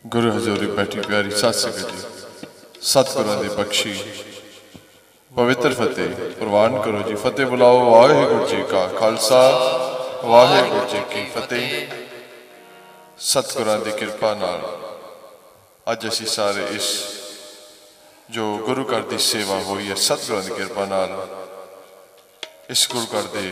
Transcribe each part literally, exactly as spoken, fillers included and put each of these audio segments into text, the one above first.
गुरु हजूरी बैठी प्यारी साध संगत जी, सतगुरां दी बख्शी पवित्र फतेह प्रवान करो जी। फतेह बुलाओ वाहिगुरू जी का खालसा वाहिगुरू जी की फतेह। सतगुरां दी किरपा नाल अज असी सारे इस जो गुरु घर की सेवा हुई है, सतगुरां दी किरपा नाल इस गुरु घर की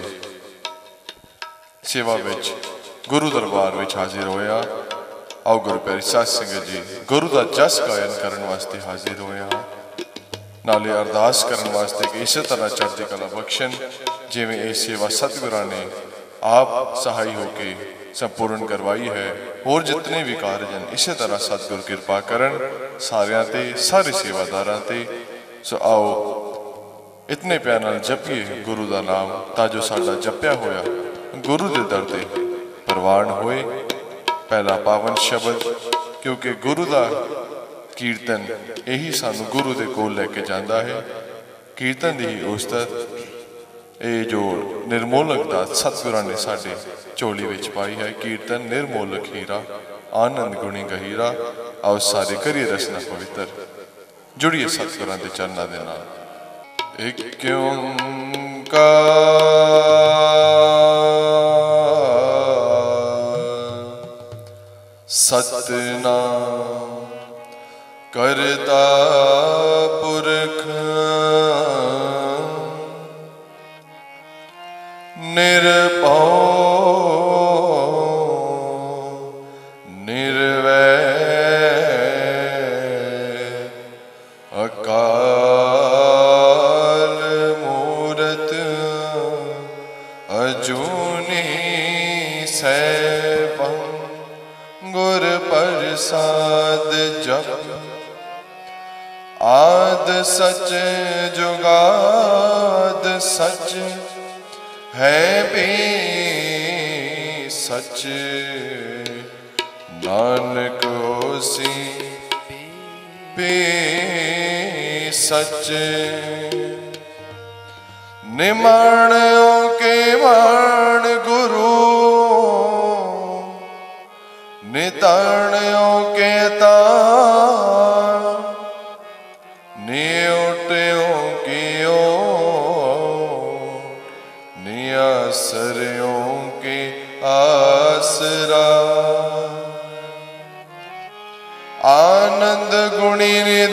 सेवा विच गुरु दरबार विच हाजिर होया। आओ गुरु प्यारी साध संगत जी, गुरु का जस गायन करने वास्ते हाजिर होया, नाले अरदास करने वास्ते कि इस तरह चढ़ती कला बख्शन जिवें ये सेवा सतगुरां ने आप सहाय होके संपूर्ण करवाई है। और जितने भी कार्य हैं इस तरह सतगुरु कृपा करन सारियां ते, सारे सेवादारां ते। सो आओ इतने प्यार नाल जपिए गुरु का नाम, ताजो साडा जपिया होया गुरु के दर ते प्रवान होए। पहला पावन शब्द, क्योंकि गुरु का कीर्तन यही सानू गुरु के कोल लैके जाता है। कीर्तन की ही उस्ताद ये जो निर्मोलक दात सतगुरां ने साडे झोली विच पाई है। कीर्तन निर्मोलक हीरा आनंद गुणी गहीरा। आओ सारे करिए रचना पवित्र, जुड़िए सतगुरां दे चरनां दे नाल। एक ओंकार सतनाम करता पुरख निर्भौ निर्वैर अकाल मूरत अजूनी सैभं गुर प्रसाद जप। आद सच जुगाद सच है भी सच, नानक होसी भी सच। निमाणों के मान गुरु निताणों के तान, नियोटों की ओट नियासरों के आसरा। आनंद गुणी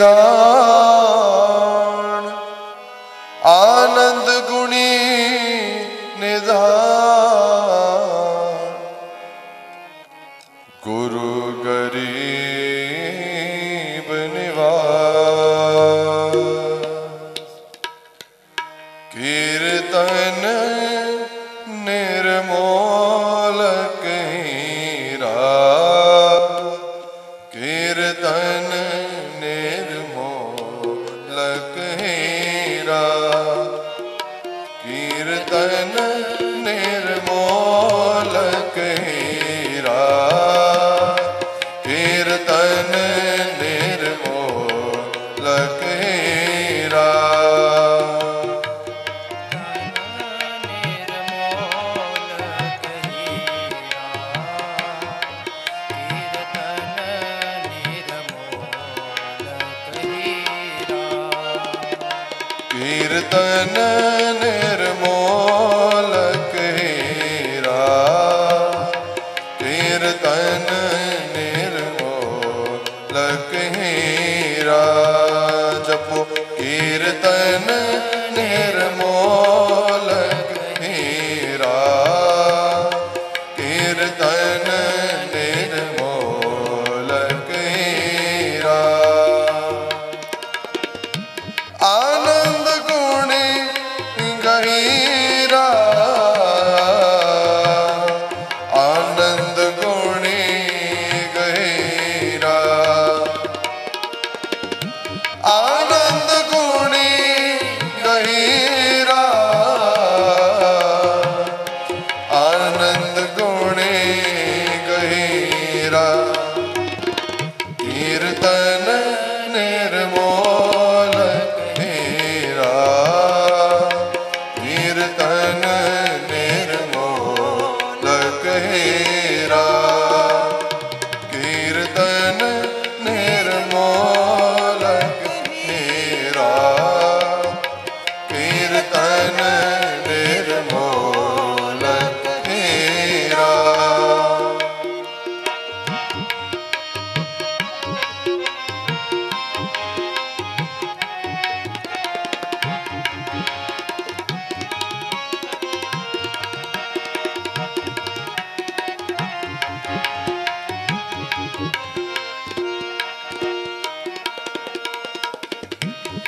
निधान आनंद गुणी निधान, गुरु गरीब निवास। कीर्तन निर्मोलक हीरा कीर्तन निर्मोलक हीरा कीर्तन निर्मोलक हीरा कीर्तन निर्मोलक हीरा। कीर्तन निर्मोलक हीरा कीर्तन निर्मोलक हीरा। जपो कीर्तन निर्मोलक हीरा कीर्तन निर्मोलक हीरा। आनंद गुणी गहीरा आनंद गुणी गहीरा आनंद गुणी गहीरा आनंद गुणी गहीरा। कीर्तन निर्मोलक हीरा कीर्तन निर्मोलक हीरा कीर्तन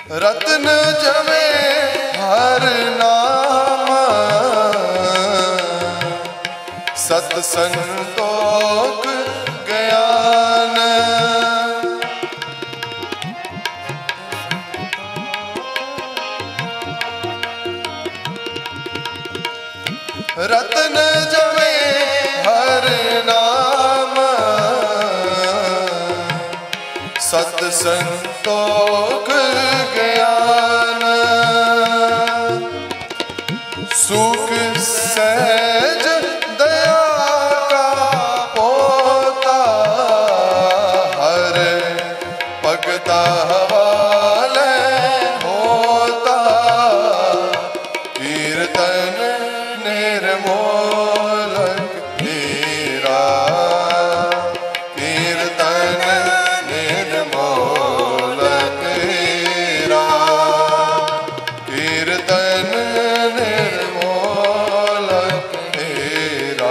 रत्न जमे हर नाम, सत संतोख ज्ञान। रत्न जमे हर नाम, सत संतोख ज्ञान। सुख सहज दया का पोता, हर भगता वाले होता। कीर्तन निर्मोलक तेरा, कीर्तन निर्मोलक तेरा, कीर्तन निर्मोलक तेरा,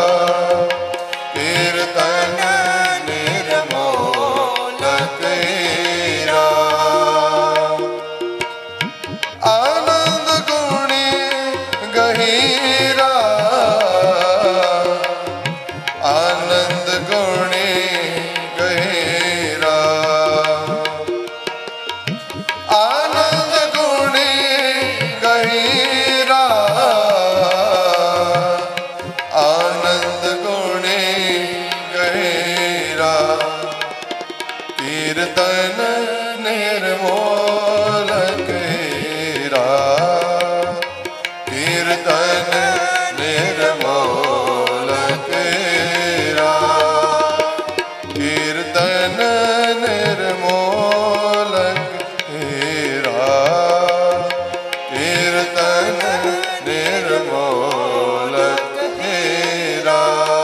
कीर्तन निर्मोलक तेरा। आनंद गुणी गहीरा, आनंद गुणी गहीरा, आनंद गुणी गहीरा, आनंद गुणी गहीरा। कीर्तन निर्मोलक तेरा, कीर्तन निर्मोलक तेरा, कीर्तन निर्मोलक तेरा, कीर्तन निर्मोलक तेरा।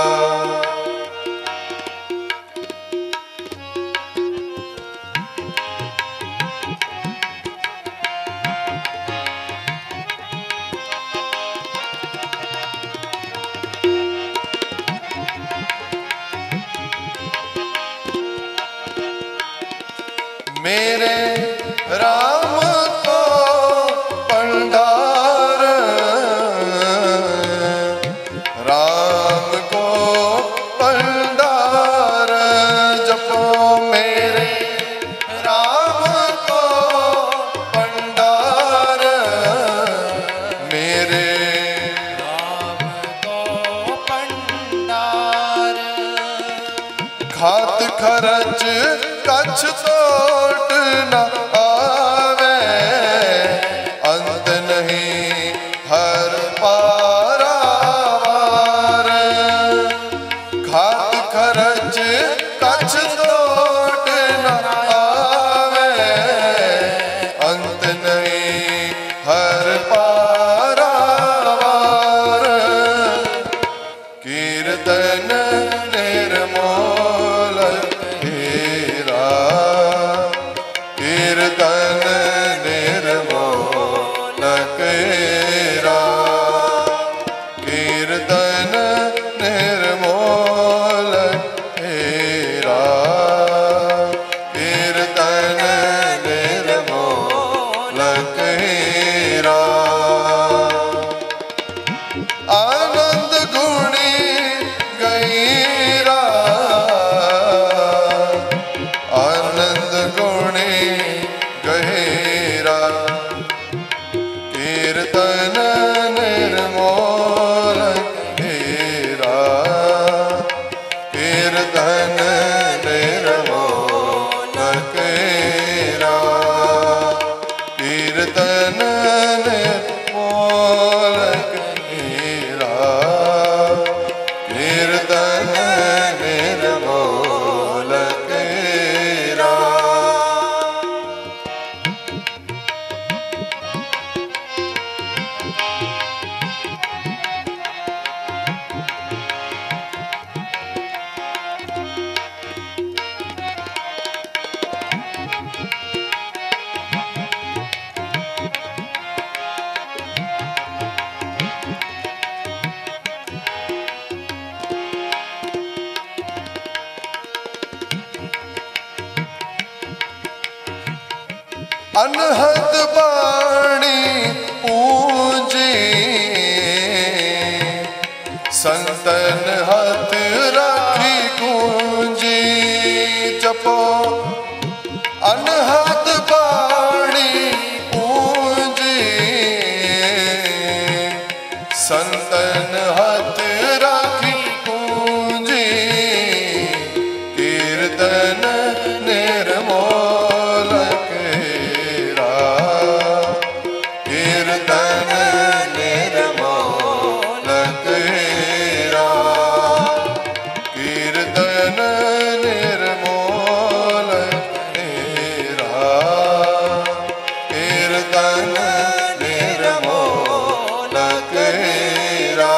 मेरे राम को भंडार, राम को भंडार जपो। मेरे राम को भंडार, मेरे राम को भंडार। खात खरच कछ तोट न आवे, अंत नहीं हर पारावार। खात खरच कछ तोट न आवे, अंत नहीं हर पारावार। कीर्तन निर्मोलक तेरा, कीर्तन निर्मोलक तेरा, कीर्तन निर्मोलक तेरा, अनहद बाणी पूंजी संतन हाथ राखी गूंजी जपो अनहद बाणी पूंजी संतन हाथ राखी गूंजी कीर्तन निर्मोल केरा कीर्तन निर्मोल केरा कीर्तन निर्मोल केरा कीर्तन निर्मोल केरा।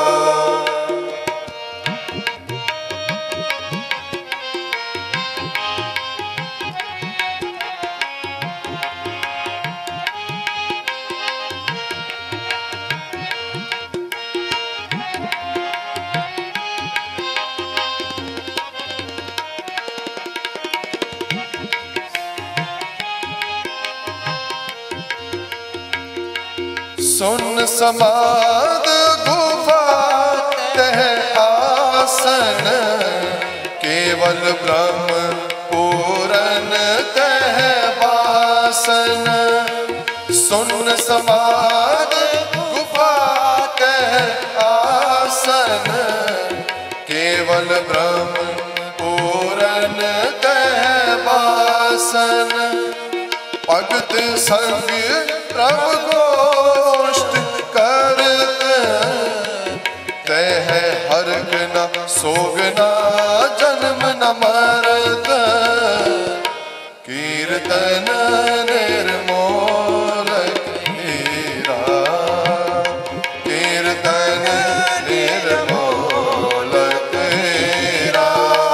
सुन समाद गुफा तह आसन केवल ब्रह्म पूरन तह वासन सुन समाद गुफा तह आसन केवल ब्रह्म पूरन तह वासन भगत संग प्रभु गोष्ठ करत तह हर्ग न सोग न जन्म न मरत कीर्तन निर्मोल केरा कीर्तन निर्मोल केरा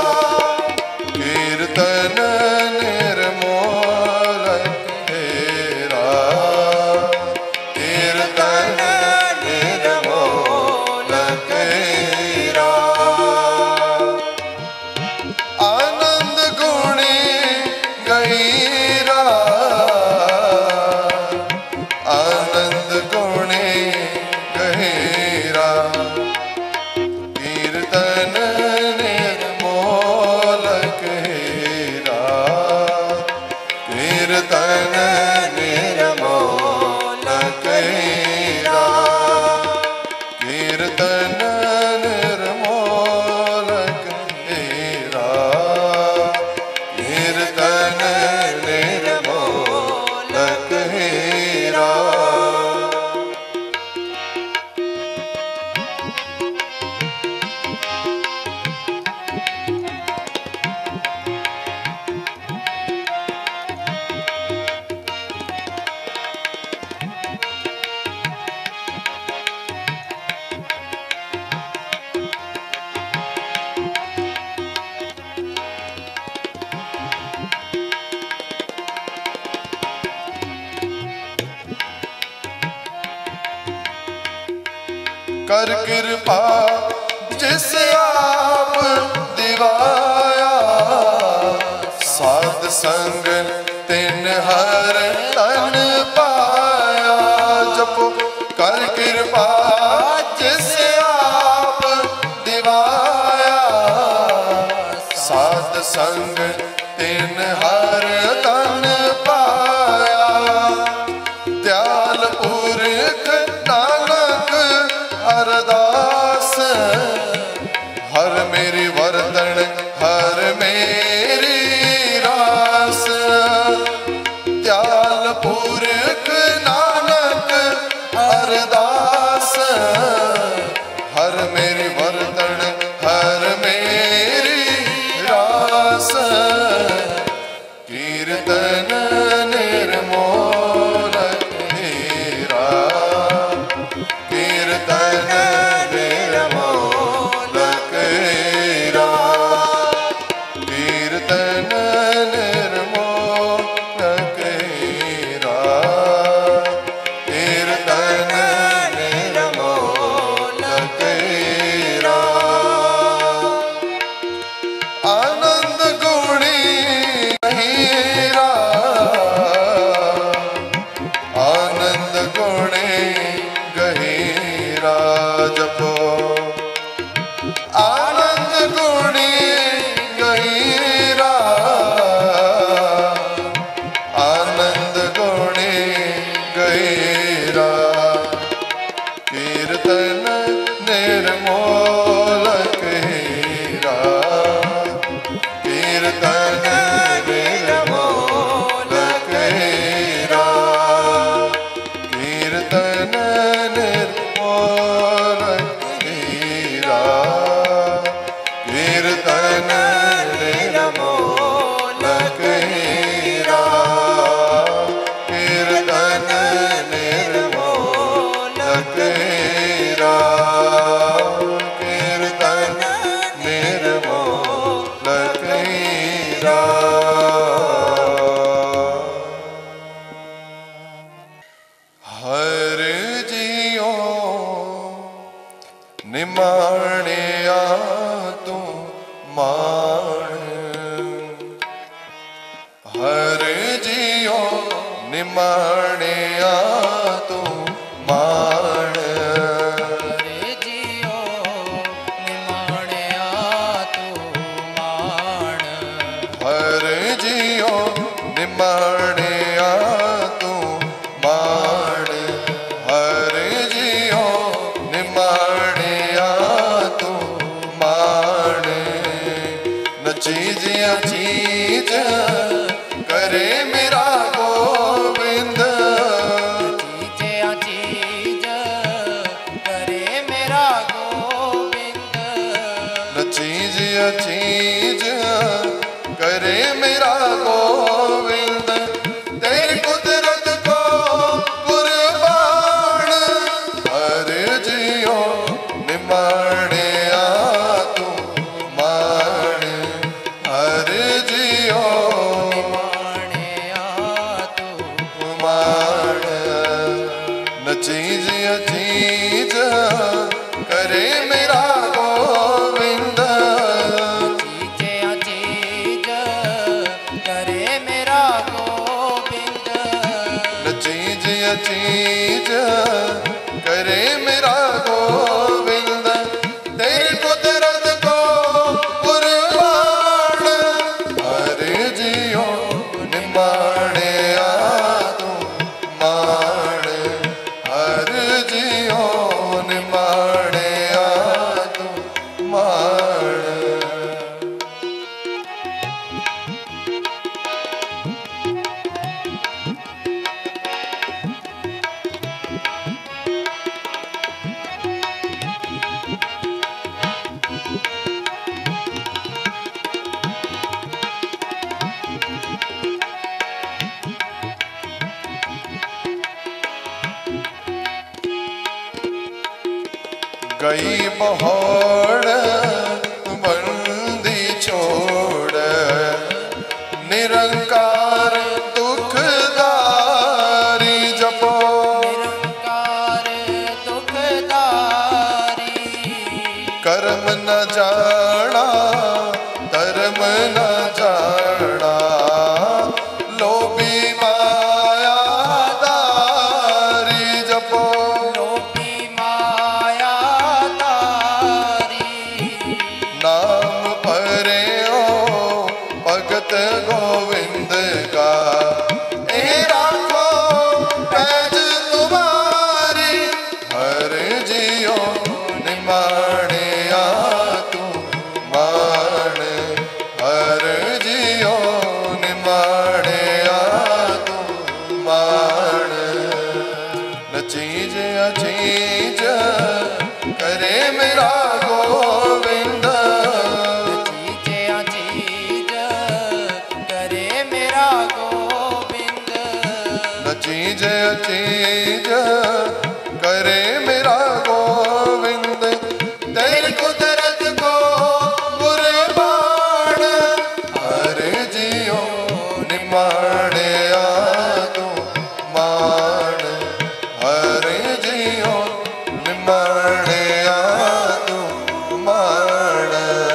कीर्तन निर्मोल केरा कीर्तन निर्मोल केरा। आनंद गुणी गहीरा आनंद गुणी गहीरा कीर्तन निर्मोल केरा कीर्तन निर्मोल केरा कीर्तन निर्मोल केरा कीर्तन निर्मोल केरा। कर कृपा जिस आप दिवाया साध संग तिन हर तन पाया जपो कर कृपा जिस आप दिवाया साध संग तिन हर तन पाया दयाल पुरख नानक अरदास हर मेरी वरदन हर मेरी रास दयाल पुरख नानक अरदास हर मेरी वरदन हर मेरी रास कीर्तन निर्मोल केरा कीर्तन निर्मोल केरा कीर्तन निर्मोल केरा कीर्तन निर्मोल केरा। आनंद गुणी गहीरा कीर्तन निर्मोल केरा, कीर्तन निर्मोल केरा, कीर्तन निर्मोल केरा, कीर्तन निर्मोल केरा, कीर्तन निर्मोल केरा। हर जियो निमाणिया तू मान, हर जियो निमाणिया तू मान, हर जियो निमाणिया तू मान, हर जियो निमाणिया तू मान, हर जियो निमाणिया तू मान। न चीजिया चीज करे मेरा गोविंद, चीज़ चीज़ करे मेरा गोविंद, न चीजिया चीज करे मेरा गोविंद। तेरी कुदरत को कुर्बान, हर जियो निमाणिया तू मान, हर जियो निमाणिया तू मान। न चीजिया चीज करे मेरा गोविंद, चीज़ चीज़ करे मेरा गोविंद, न चीजिया चीज करे मेरा गोविंद। तेरी कुदरत को कुर्बान, हर जियो निमाणिया तू मान, हर जियो निमाणिया तू मान। गई पहाड़ बंदी छोड़, निरंकार दुखदारी जपो, निरंकार दुखदारी, कर्म न जाना धर्म न जाना, लोभी मायादारी जपो, लोभी माया तारी, नाम परे हो भगत गोविंद का, ए राखो पैज तुम्हारी, हर जियो निमाणिया तू मान, हर जियो निमाणिया तू मान। न चीज अचीज करे मेरा गोविंद, चीज़ चीज़ करे मेरा गोविंद, न चीज अचीज करे मेरा गोविंद। तेरी कुदरत को कुर्बान, हर जियो निमाणिया तू मान, हर जियो निमाणिया तू मान।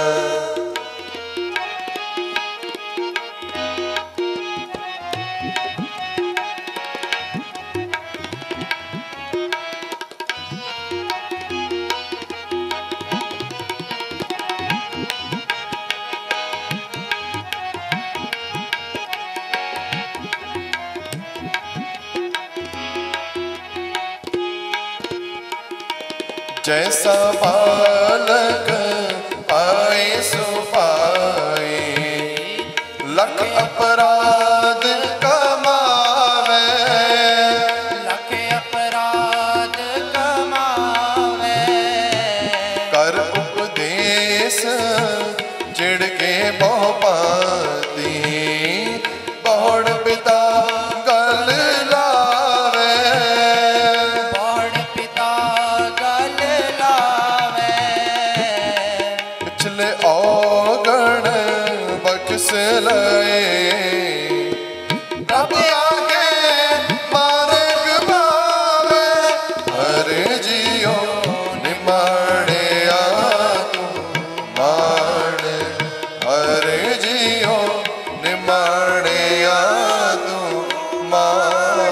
जैसा बालक आए सो पाए, लख अपराध कमावे, लख अपराध कमावे। कर उपदेश चिड़ के बहु पाती, बहुड़ पिता गल लावे, बड़ पिता गल लावे। पिछले औगण बख्श लए, तब आगे मार्ग पावे। हरे जियो निमाणिया तू माण, हरे जियो निमाणिया तू माण।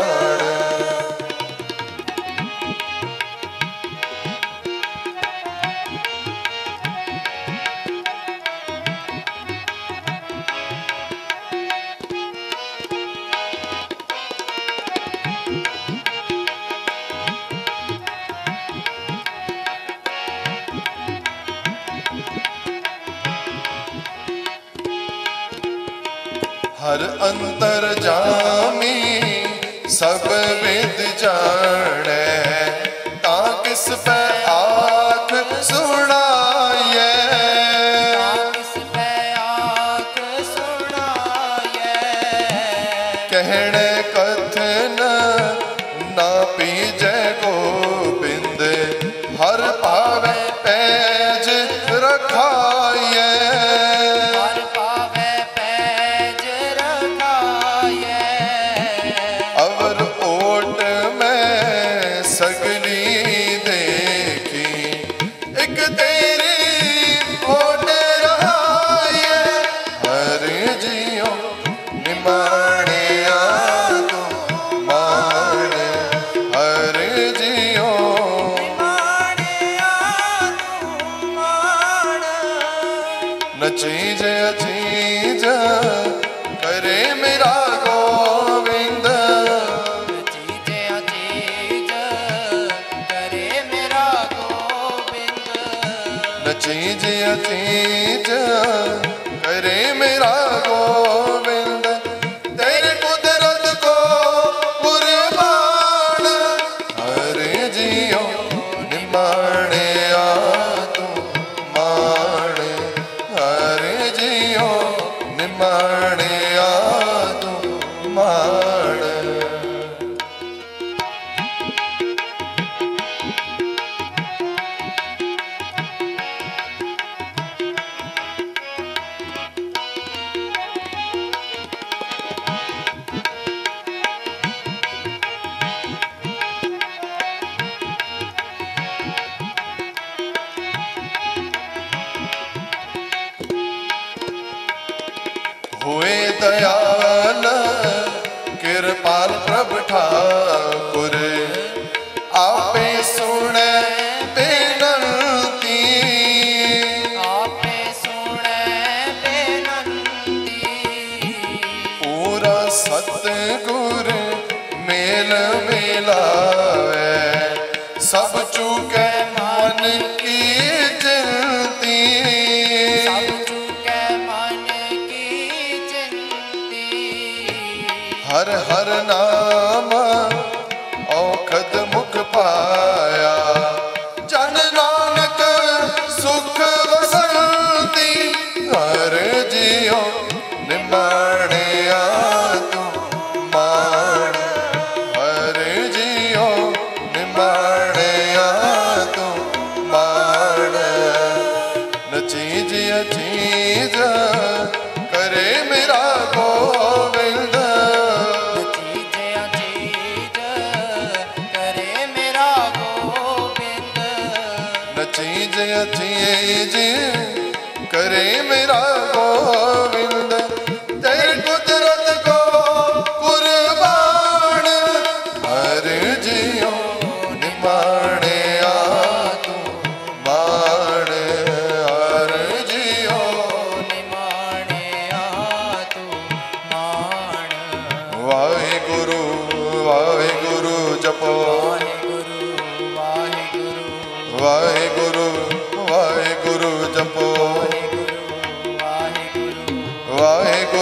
हर अंतर जामी सब वेद जाने, ता किस पे आँख सुनाए। किस पे आँख सुनाए। कहने कथन ना पीजे गोबिंद, हर पावे पैज रखाए। हर पावे पैज रखाए। अवर ओट में सगली देखी, एक तेरी ओट रहाए। हरे जियो निमाणिया तू माण, हरे जियो माणिया तू माण। न चीज अचीज करे मेरा गोविंद, चीजे अचीज करे मेरा गोविंद। न चीज अचीज करे मेरा गोविंद। तेरे कुदरत को कुर्बान, हरे जियो निमाणिया तू माण, हरे जियो निमाणिया तू माण। हुए दयाल कृपाल प्रभ ठाकुर, आपे सुने बेनती। आपे सुने बेनती। पूरा सतगुर मेल मिलावे, सब चूके मन की चिंती। सब चूके मन की चिंती। हर हर नाम औखद मुख पाया, जन नानक सुख वसंती। हरे जियो निमाणिया तू माण, हरे जियो निमाणिया तू माण। न चीज अचीज करे मेरा गोविंद, चीजे अचीज करे मेरा गोविंद। न चीज अचीज करे मेरा गोविंद। तेरी कुदरत को कुर्बान, हरे जियो निमाणिया तू माण, हरे जियो निमाणिया तू माण। वाहिगुरु वाहिगुरु जपो, वाहिगुरु वाहिगुरु वाहिगुरु वाहिगुरु जपो, वाहिगुरु वाहिगुरु वाहिगुरु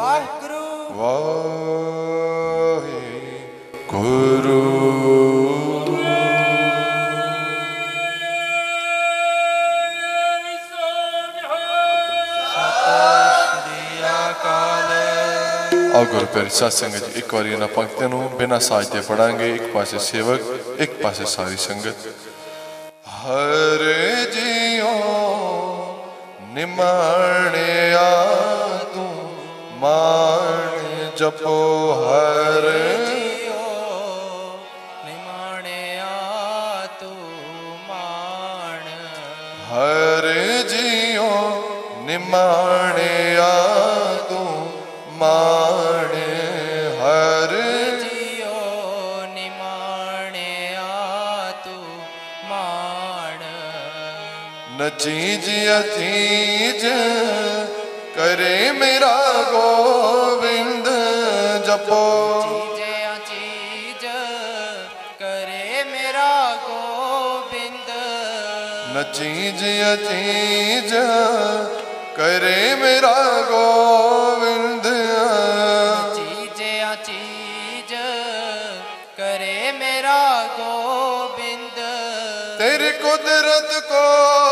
ਵਾਹਿਗੁਰੂ ਵਾਹਿਗੁਰੂ। ਆਓ ਗੁਰੂ ਪਿਆਰੀ ਸਾਧ ਸੰਗਤ ਜੀ, ਇੱਕ ਵਾਰੀ ਇਹਨਾਂ ਪੰਕਤੀਆਂ ਨੂੰ ਬਿਨਾਂ ਸਾਜ ਦੇ ਪੜਾਂਗੇ। ਇੱਕ ਪਾਸੇ ਸੇਵਕ, ਇੱਕ ਪਾਸੇ ਸਾਰੀ ਸੰਗਤ। ਹਰ ਜੀਓ ਨਿਮਾਣਿਆ ਤੂੰ ਮਾਣ ਜਪੋ, ਹਰ ਜੀਓ ਨਿਮਾਣਿਆ ਤੂੰ ਮਾਣ, ਹਰ ਜੀਓ ਨਿਮਾਣਿਆ ਤੂੰ ਮਾਣ, ਹਰ ਜੀਓ ਨਿਮਾਣਿਆ ਤੂੰ ਮਾਣ। ਨਚੀਜ ਅਚੀਜ ਕਰੇ ਮੇਰਾ ਗੋਬਿੰਦ ਜਪੋ, ਚੀਜਿਆ ਚੀਜ ਕਰੇ ਮੇਰਾ ਗੋਬਿੰਦ, ਨਚੀਜ ਅਚੀਜ ਕਰੇ ਮੇਰਾ ਗੋਬਿੰਦ, ਚੀਜਿਆ ਚੀਜ ਕਰੇ ਮੇਰਾ ਗੋਬਿੰਦ। ਤੇਰੀ ਕੁਦਰਤ ਕੋ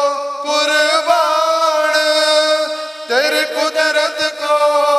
ਕੁਰਬਾਨ, ਤੇਰੀ ਕੁਦਰਤ ਕੋ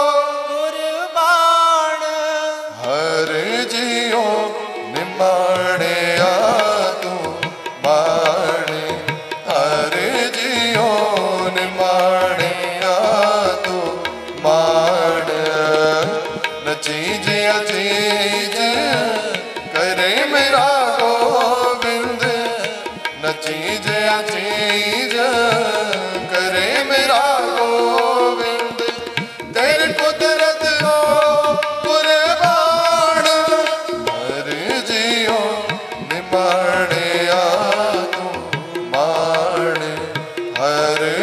ਕੁਰਬਾਨ, ਹਰ ਜੀਓ ਨਿਮਾਣਿਆ ਤੂੰ ਮਾਣ, ਹਰ ਜੀਓ ਨਿਮਾਣਿਆ ਤੂੰ ਮਾਣ। ਨਚੀਜ ਅਚੀਜ ਕਰੇ ਮੇਰਾ ਗੋਬਿੰਦ, ਨਚੀਜ ਅਚੀਜ ਕਰੇ ਮੇਰਾ ਗੋਬਿੰਦ, ਤੇਰੀ ਕੁਦਰਤ ਕੋ ਕੁਰਬਾਨ, ਹਰ ਜੀਓ ਨਿਮਾਣਿਆ ਤੂੰ ਮਾਣ, ਹਰ